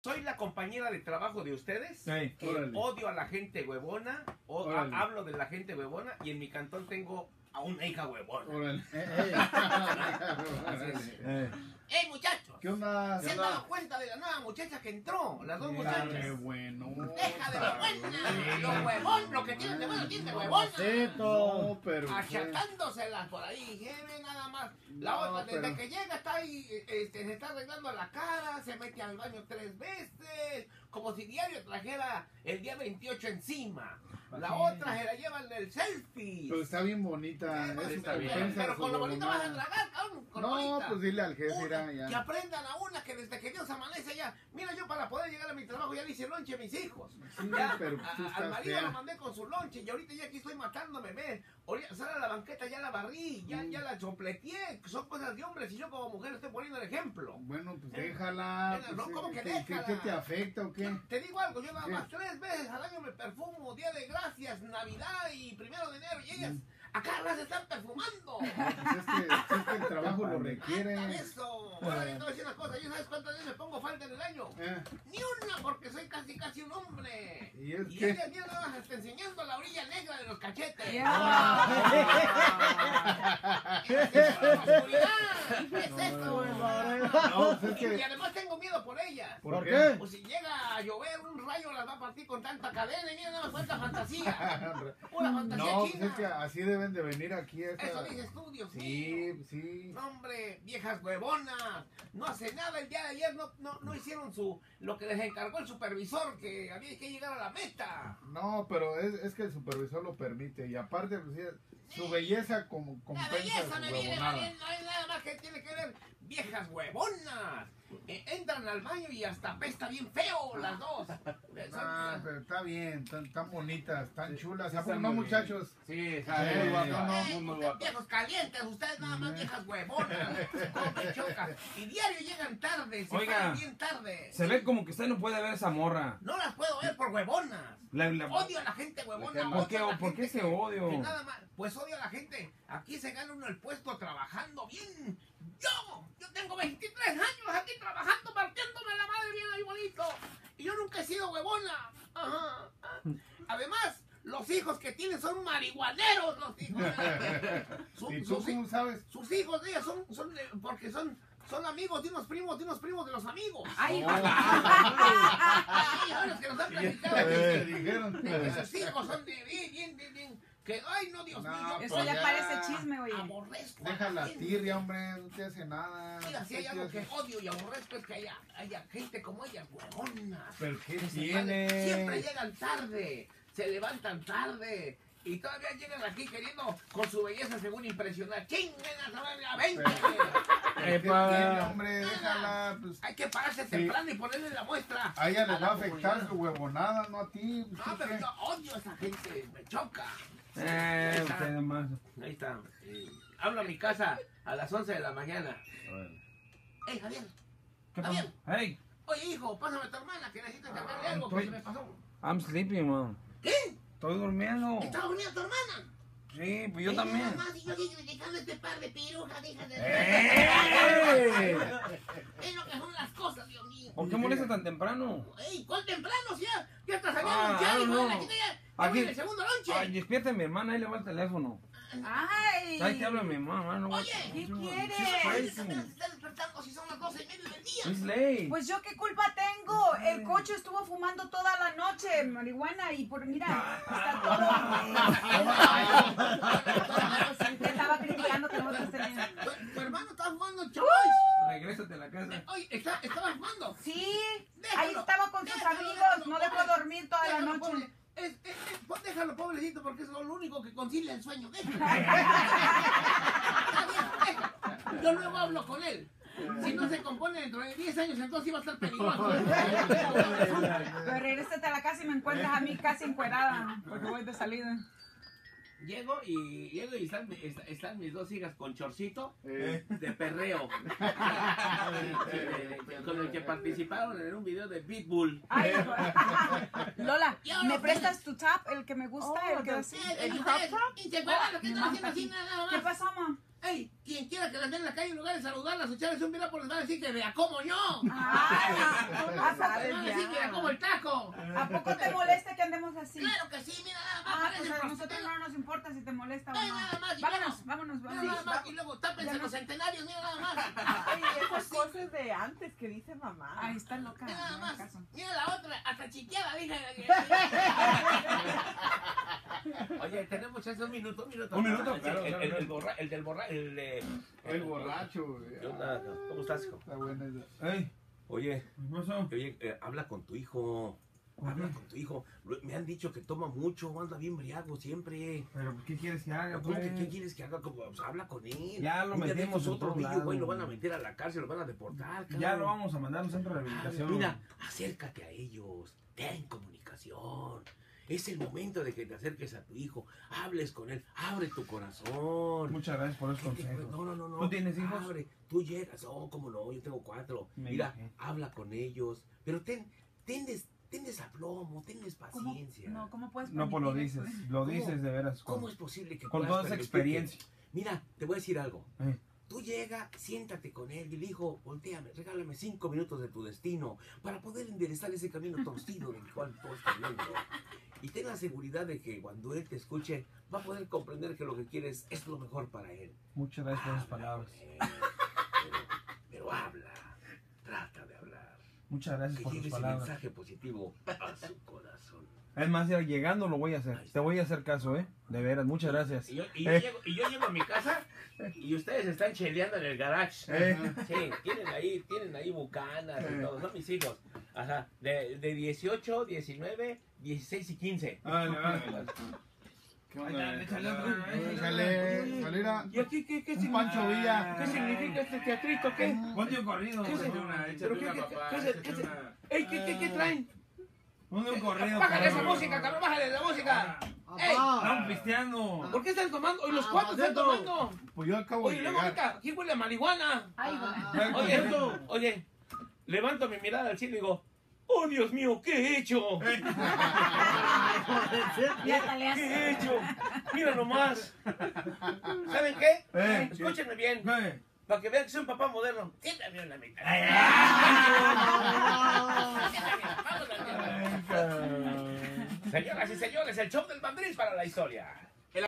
Soy la compañera de trabajo de ustedes. Sí, Odio a la gente huevona. Hablo de la gente huevona. Y en mi cantón tengo a una hija huevona. ¡Ey, muchachos! ¿Qué onda? ¿Se han dado cuenta de la nueva muchacha que entró? Las dos muchachas. ¡Qué bueno! ¡Deja de huevona! Lo huevón, lo que tienen de bueno tienen de huevona. No, pero... Achacándoselas por ahí. Ve nada más. La otra, desde que llega está ahí, se está arreglando la cara, se mete al baño 3 veces, como si diario trajera el día 28 encima. La otra se la llevan del selfie. Pero está bien bonita. Está bien. Pero con lo bonito vas a tragar, cabrón. No, pues dile al jefe, ya. Que aprendan a una que desde que Dios amanece ya. Mira, yo para poder llegar a mi trabajo ya le hice lonche a mis hijos. Sí, ya, pero tú al marido fea. lo mandé con su lonche y ahorita ya aquí estoy matándome, ven. Sale a la banqueta, ya la barrí, ya la sopleteé. Son cosas de hombres y yo como mujer estoy poniendo el ejemplo. Bueno, pues déjala. Pues, no, ¿cómo que déjala? ¿Qué te afecta o qué? Te digo algo, yo nada más 3 veces al año me perfumo, Día de Gracias, Navidad y 1 de enero, y ellas acá las están perfumando. Pues es que el trabajo lo requiere. Eso. Ahora yo te voy a decir una cosa, ¿yo sabes cuántas veces me pongo falta en el año? Ni una, porque soy casi un hombre. Y es que ella nada más está enseñando la orilla negra de los cachetes. ¿Qué es esto? Y además tengo miedo por ella. ¿Por qué? Pues si llega a llover un rayo las va a partir con tanta cadena y mira nada más cuánta fantasía. Pura fantasía no, china. Pues es que así deben de venir aquí. Eso dices tú, Dios mío. Sí. No, hombre, viejas huevonas. No hace nada el día de ayer, no hicieron lo que les encargó el supervisor, que había que llegar a la meta. No, pero es que el supervisor lo permite. Y aparte, pues, su belleza compensa La belleza me su viene huevonada. valiendo, no hay nada más que tiene que ver. Viejas huevonas. Entran al baño y hasta apesta bien feo las dos. Pero está bien, tan bonitas, tan chulas. ¿A poco están no, muy muchachos? Sí, Muy guapo. Viejos calientes, ustedes nada más viejas huevonas. Cómo me chocan. Y diario llegan tarde, se Oiga, paran bien tarde. se ve como que usted no puede ver esa morra. No las puedo ver por huevonas. Odio a la gente huevona. ¿Por qué ese odio? Que nada más, pues odio a la gente. Aquí se gana uno el puesto trabajando bien. Yo tengo 23 años aquí trabajando, partiéndome la madre bien ahí bonito. Y yo nunca he sido huevona. Ajá. Además, los hijos que tienen son marihuaneros, los hijos. ¿Y tú cómo sabes? Sus hijos de ellas porque son amigos de unos primos de los amigos. Ay, Los que nos han platicado ¿Qué dijeron? que sus hijos son de bien. Que, ay, no, Dios mío. eso ya parece chisme, oye. Aborrezco. Deja la tirria, hombre, no te hace nada. Mira, si hay algo que odio y aborrezco es que haya gente como ella, huevonas. ¿Pero qué Que tiene? siempre llegan tarde, se levantan tarde y todavía llegan aquí queriendo con su belleza según impresionar. ¡Chinguen a 20! ¿Qué tiene, hombre? Déjala. Pues, Hay que pararse temprano y ponerle la muestra. a ella les va a la afectar comunidad. su huevonada, no a ti. No, pero yo odio a esa gente, me choca. Usted nomás. Ahí está. Hablo a mi casa a las 11 de la mañana. ¡Ey, Javier! ¿Qué Javier. pasó? Hey, Oye, hijo, pásame a tu hermana que necesito sacarle algo que se me pasó. I'm sleeping, man. ¿Qué? Estoy durmiendo. ¿Está dormida tu hermana? Sí, pues yo también. Nada más, y yo aquí criticando este par de pirujas, hijas de... ¡Ey! Es lo que son las cosas, Dios mío. ¿Por qué molesta tan temprano? ¡Ey, cuál temprano! Si ya estás saliendo Ah, ya, hijo, no. aquí ya Aquí- voy en el segundo lonche. Ay, despierte a mi hermana, ahí le va el teléfono. Ay. Ahí te habla mi mamá, no. Oye, ¿qué Oye, quieres? apenas se está despertando si son las 12:30 del día. It's late. Pues yo qué culpa tengo. El coche estuvo fumando toda la noche marihuana y mira, está todo. Te estaba criticando que nosotros teníamos. Tu hermano estaba fumando choice. Regrésate a la casa. Oye, estaba fumando. Sí, Déjalo, ahí estaba con sus déjalo, amigos, déjalo, no dejó pobre. dormir toda la Déjalo, noche. pobre. Déjalo, pobrecito, porque es lo único que concilia el sueño. Déjalo. Déjalo. Yo luego hablo con él. Si no se compone dentro de 10 años, entonces iba a estar peligroso. Pero regrésate a la casa y me encuentras a mí casi encuerada, porque voy de salida. Llego y están mis dos hijas con chorcito de perreo. Con el que participaron en un video de Pitbull. Ay, Lola, ¿me prestas tu top, el que me gusta? El que ¿Y se acuerdan lo que están haciendo así nada más? ¿Qué pasó, mamá? Ey, quien quiera que las vea en la calle, en lugar de saludarlas o echarles un virapo, les va a decir que vea como yo. Ay, Les van a decir que vea como el taco. ¿a poco te molesta que andemos así? Claro que sí, mira, nada más Ah, parece pues a nosotros prostituta. no nos importa si te molesta o Ay, no. nada más, y Vámonos, luego- vámonos, Mira vámonos. nada más, y luego tápense los centenarios, mira nada más. Ay, esas cosas de antes que dice mamá. Ay, está loca. Mira nada no hagas más. caso. Mira la otra, hasta chiqueada, dije. Oye, tenemos chance un minuto. Un minuto, Sí, claro, el claro. El borracho, güey. ¿Qué onda? ¿Cómo estás, hijo? Está buena esa. Ey, Oye, ¿qué pasó? habla con tu hijo. Habla con tu hijo. Me han dicho que toma mucho, anda bien briago siempre. Pero, ¿qué quieres que haga, ¿Cómo que pues? qué quieres que haga? Pues, habla con él. Ya lo Un día de metimos estos en otro todos pillo, güey, lo lados. van a meter a la cárcel, lo van a deportar. Ya cabrón. lo vamos a mandar a un centro de rehabilitación. Mira, acércate a ellos, ten comunicación. Es el momento de que te acerques a tu hijo, hables con él, abre tu corazón. Muchas gracias por esos consejos. No. ¿Tú tienes hijos? Abre, tú llegas, cómo no, yo tengo 4. Me Mira, imagino. habla con ellos, pero ten desaplomo, tenles ¿Cómo? paciencia. No, ¿cómo puedes No, pues lo permitir dices, eso? lo ¿Cómo? dices de veras. ¿Cómo es posible que con puedas toda esa permitir que- experiencia. Mira, te voy a decir algo. Eh, Tú llega, siéntate con él y le dijo, volteame, regálame 5 minutos de tu destino para poder enderezar ese camino torcido del cual tú estás viendo. Y ten la seguridad de que cuando él te escuche, va a poder comprender que lo que quieres es lo mejor para él. Muchas gracias por esas Habla palabras. con él, pero habla, trata de hablar. Muchas gracias Que por tus lleves el palabras. mensaje positivo a su corazón. Es más, ya llegando lo voy a hacer. Te voy a hacer caso, ¿eh? De veras, muchas gracias. Y yo llego a mi casa y ustedes están cheleando en el garage. Sí, tienen ahí bucanas y todo, son mis hijos. Ajá, de 18, 19, 16 y 15. Vale, vale. ¿Qué Ahí onda? está, échale otra. Salir a... ¿Y aquí qué Un significa? Pancho Villa. ¿Qué significa este teatrito? ¿Qué? Ponte un corrido. ¿Qué es güey. eso? ¿Pero qué traen? Ponte un corrido. Bájale esa cabrón. música, cabrón, bájale la música. ¡Ey! Estamos pisteando. ¿Por qué están tomando? Hoy los cuatro están tomando. Pues yo acabo Oye, de luego llegar. ahorita, aquí huele a marihuana. Ay, bueno. Oye, levanto mi mirada al cielo y digo, ¡oh, Dios mío, qué he hecho! Ya te le ¿Qué he hecho? Mira nomás. ¿Saben qué? Escúchenme bien, para que vean que soy un papá moderno. Siéntame en la mitad. Vamos a la mierda. Señoras y señores, el show del Bandrés para la historia.